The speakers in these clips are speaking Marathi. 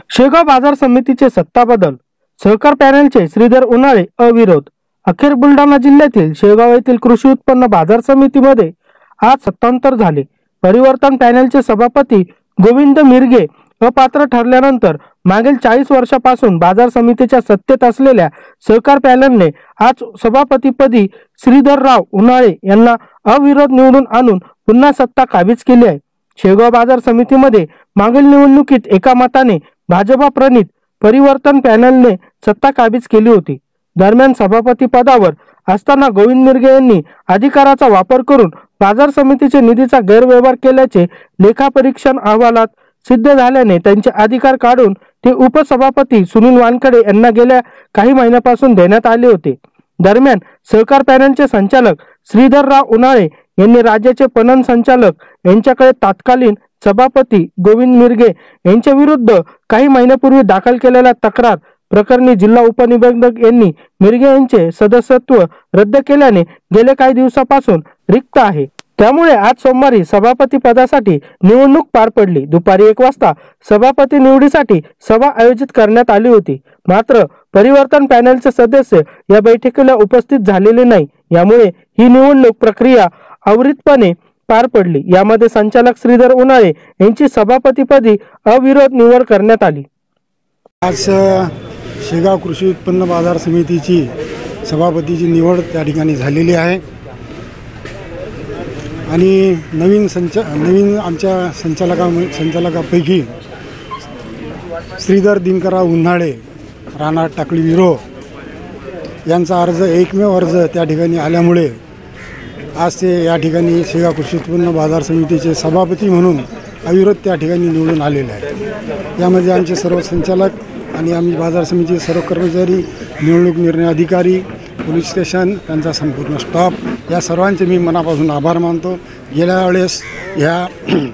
शेगाव बाजार समितीचे सत्ता बदल, सहकार पॅनलचे श्रीधर उन्हाळे अविरोध। अखेर बुलढाणा जिल्ह्यातील शेगाव येथील कृषी उत्पन्न बाजार समितीमध्ये आज सत्तांतर झाले। परिवर्तन पॅनलचे सभापती गोविंद मिरगे अपात्र ठरल्यानंतर मागील 40 वर्षापासून बाजार समितीच्या सत्तेत असलेल्या सहकार पॅनलने आज सभापतीपदी श्रीधरराव उन्हाळे यांना अविरोध निवडून आणून पुन्हा सत्ता काबीज केली आहे। शेगाव बाजार समितीमध्ये मागील निवडणुकीत एका मताने भाजपा प्रणित परिवर्तन पॅनलने सत्ता काबीज केली होती। दरम्यान सभापती पदावर असताना गोविंद मिरगे यांनी अधिकाराचा वापर करून बाजार समितीचे निधीचा गैरव्यवहार केल्याचे लेखापरीक्षण अहवालात सिद्ध झाल्याने त्यांचे अधिकार काढून ते उपसभापती सुनील वानखडे यांना गेल्या काही महिन्यापासून देण्यात आले होते। दरम्यान सहकार पॅनलचे संचालक श्रीधरराव उन्हाळे यांनी राज्याचे पणन संचालक यांच्याकडे तात्कालीन सभापती गोविंद मिरगे यांच्या विरुद्ध काही महिन्यापूर्वी दाखल केलेल्या तक्रार प्रकरणी जिल्हा उपनिबंधक यांनी मिरगे यांचे सदस्यत्व रद्द केल्याने गेल्या काही दिवसापासून रिक्त आहे। त्यामुळे आज सोमवारी सभापती पदासाठी निवडणूक पार पडली। दुपारी 1 वाजता सभापती निवडीसाठी सभा आयोजित करण्यात आली होती, मात्र परिवर्तन पॅनलचे सदस्य या बैठकीला उपस्थित झालेले नाही। यामुळे ही निवडणूक प्रक्रिया अविरतपणे पार पडली। यामध्ये संचालक श्रीधर उन्हाळे यांची सभापतीपदी अविरोध निवड करण्यात आली। आज शेगाव कृषी उत्पन्न बाजार समितीची सभापतीची निवड त्या ठिकाणी झालेली आहे आणि नवीन आमच्या संचालकापैकी श्रीधर दिनकरराव उन्हाळे राणा टाकळी विरो यांचा अर्ज एकमेव अर्ज त्या ठिकाणी आल्यामुळे आज ते या ठिकाणी शेगाव कृषी उत्पन्न बाजार समितीचे सभापती म्हणून अविरोध त्या ठिकाणी निवडून आलेले आहे। यामध्ये आमचे सर्व संचालक आणि आम्ही बाजार समितीचे सर्व कर्मचारी, निवडणूक निर्णय अधिकारी, पोलीस स्टेशन, त्यांचा संपूर्ण स्टाफ, या सर्वांचे मी मनापासून आभार मानतो। गेल्या वेळेस ह्या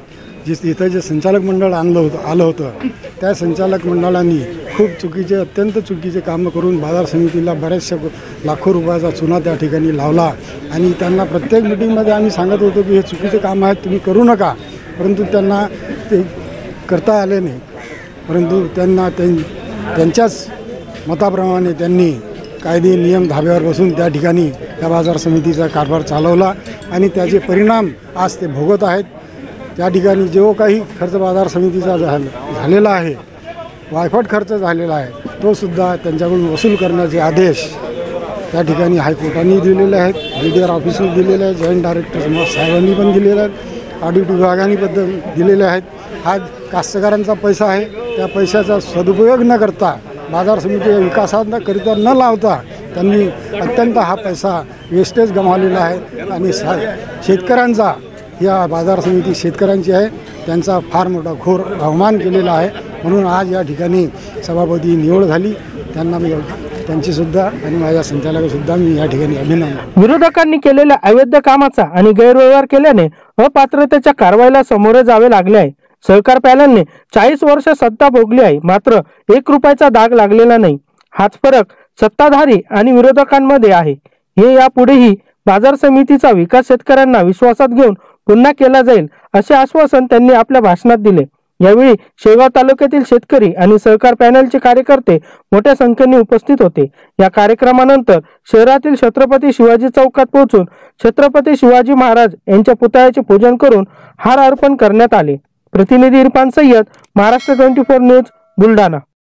इथं जे संचालक मंडळ आलं होतं त्या संचालक मंडळांनी खूप अत्यंत चुकीचे कामं करून बाजार समितीला बऱ्याचशा लाखो रुपयाचा चुना त्या ठिकाणी लावला आणि त्यांना प्रत्येक मिटिंगमध्ये आम्ही सांगत होतो की हे चुकीचे काम आहेत, तुम्ही करू नका, परंतु त्यांना ते करता आले नाही। परंतु त्यांना त्यांच्याच मताप्रमाणे त्यांनी कायदे नियम धाब्यावर बसून त्या ठिकाणी त्या बाजार समितीचा कारभार चालवला आणि त्याचे परिणाम आज ते भोगत आहेत। त्या ठिकाणी जो काही खर्च बाजार समितीचा झालेला आहे, वायफट खर्च झालेला आहे, तो सुद्धा त्यांच्याकडून वसूल करण्याचे आदेश त्या ठिकाणी हायकोर्टाने दिलेले आहेत, BDR ऑफिसने दिलेले आहेत, जॉईंट डायरेक्टर साहेबांनी पण दिलेले आहेत, ऑडिट विभागाने पण दिलेले आहेत। हा कास्तकारांचा पैसा आहे, त्या पैशाचा सदुपयोग न करता बाजार समितीच्या विकासाकरिता न लावता त्यांनी अत्यंत हा पैसा वेस्टेज गमावलेला आहे आणि शेतकऱ्यांचा, या बाजार समिती शेतकऱ्यांची आहे, त्यांचा फार मोठा घोर अवमान केलेला आहे। म्हणून आज या ठिकाणी सभापती निवड झाली, त्यांना मी त्यांचीसुद्धा आणि माझ्या संचालकासुद्धा मी या ठिकाणी अभिनंदन। विरोधकांनी केलेल्या अवैध कामाचा आणि गैरव्यवहार केल्याने अपात्रतेच्या कारवाईला सामोरे जावे लागले आहे। सहकार पॅनलने 40 वर्ष सत्ता भोगली आहे, मात्र 1 रुपयाचा दाग लागलेला नाही। हाच फरक सत्ताधारी आणि विरोधकांमध्ये आहे। हे यापुढेही बाजार समितीचा विकास शेतकऱ्यांना विश्वासात घेऊन पुन्हा केला जाईल असे आश्वासन त्यांनी आपल्या भाषणात दिले। यावेळी शेगाव तालुक्यातील शेतकरी आणि सहकार पॅनलचे कार्यकर्ते मोठ्या संख्येने उपस्थित होते। या कार्यक्रमानंतर शहरातील छत्रपती शिवाजी चौकात पोहोचून छत्रपती शिवाजी महाराज यांच्या पुतळ्याचे पूजन करून हार अर्पण करण्यात आले। प्रतिनिधी इरफान सय्यद, महाराष्ट्र 24 न्यूज, बुलढाणा।